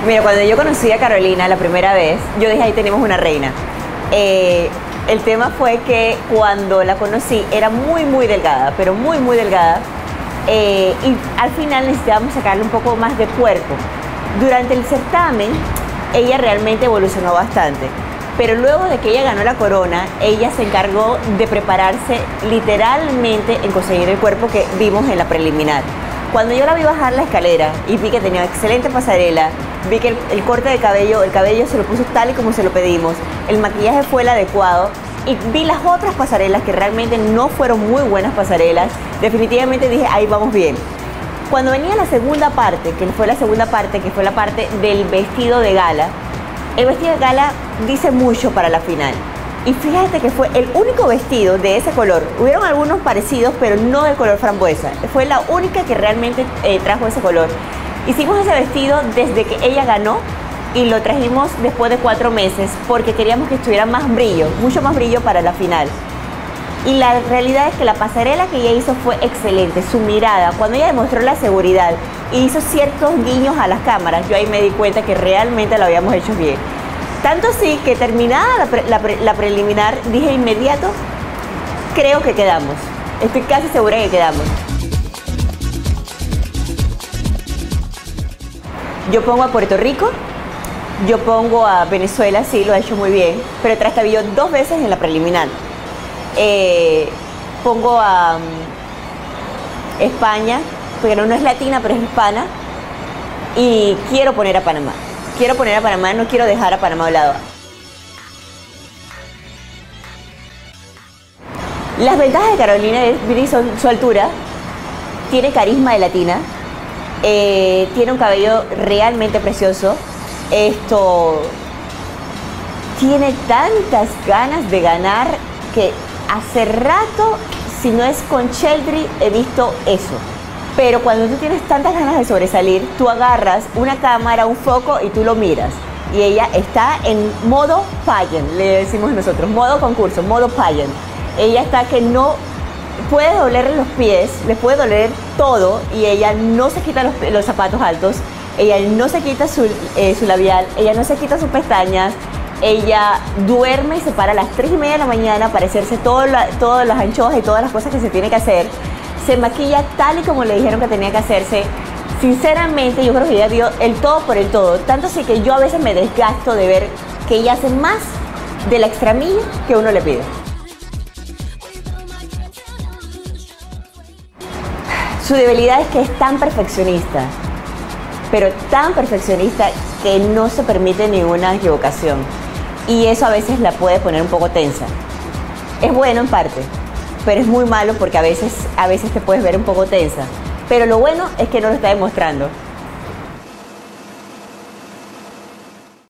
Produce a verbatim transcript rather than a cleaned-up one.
Mira, cuando yo conocí a Carolina la primera vez, yo dije, ahí tenemos una reina. Eh, el tema fue que cuando la conocí era muy, muy delgada, pero muy, muy delgada. Eh, y al final necesitábamos sacarle un poco más de cuerpo. Durante el certamen, ella realmente evolucionó bastante. Pero luego de que ella ganó la corona, ella se encargó de prepararse literalmente en conseguir el cuerpo que vimos en la preliminar. Cuando yo la vi bajar la escalera y vi que tenía excelente pasarela, vi que el, el corte de cabello, el cabello se lo puso tal y como se lo pedimos, el maquillaje fue el adecuado y vi las otras pasarelas que realmente no fueron muy buenas pasarelas, definitivamente dije, ahí vamos bien. Cuando venía la segunda parte, que fue la segunda parte, que fue la parte del vestido de gala, el vestido de gala dice mucho para la final. Y fíjate que fue el único vestido de ese color. Hubieron algunos parecidos, pero no del color frambuesa. Fue la única que realmente eh, trajo ese color. Hicimos ese vestido desde que ella ganó y lo trajimos después de cuatro meses porque queríamos que estuviera más brillo, mucho más brillo para la final. Y la realidad es que la pasarela que ella hizo fue excelente. Su mirada, cuando ella demostró la seguridad y hizo ciertos guiños a las cámaras, yo ahí me di cuenta que realmente lo habíamos hecho bien. Tanto así que terminada la, pre, la, pre, la preliminar, dije inmediato, creo que quedamos. Estoy casi segura que quedamos. Yo pongo a Puerto Rico, yo pongo a Venezuela, sí, lo ha hecho muy bien, pero trastabilló dos veces en la preliminar. Eh, pongo a um, España, porque no, no es latina, pero es hispana, y quiero poner a Panamá. Quiero poner a Panamá, no quiero dejar a Panamá a un lado. Las ventajas de Carolina es son su altura, tiene carisma de latina, eh, tiene un cabello realmente precioso, esto tiene tantas ganas de ganar que hace rato, si no es con Sheldry, he visto eso. Pero cuando tú tienes tantas ganas de sobresalir, tú agarras una cámara, un foco y tú lo miras. Y ella está en modo pageant, le decimos nosotros, modo concurso, modo pageant. Ella está que no puede dolerle los pies, le puede doler todo y ella no se quita los, los zapatos altos, ella no se quita su, eh, su labial, ella no se quita sus pestañas, ella duerme y se para a las tres y media de la mañana para hacerse todas las anchoas y todas las cosas que se tiene que hacer. Se maquilla tal y como le dijeron que tenía que hacerse. Sinceramente, yo creo que ella dio el todo por el todo. Tanto así que yo a veces me desgasto de ver que ella hace más de la extramilla que uno le pide. Su debilidad es que es tan perfeccionista, pero tan perfeccionista que no se permite ninguna equivocación. Y eso a veces la puede poner un poco tensa. Es bueno en parte, pero es muy malo porque a veces, a veces te puedes ver un poco tensa. Pero lo bueno es que no lo está demostrando.